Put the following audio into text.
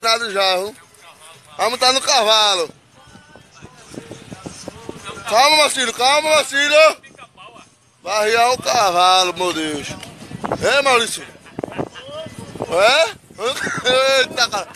Nada já, viu? Vamos estar no cavalo. Calma, Marcílio, calma, Marcílio. Vai arriar o cavalo, meu Deus. É, Maurício? É? Eita, cara.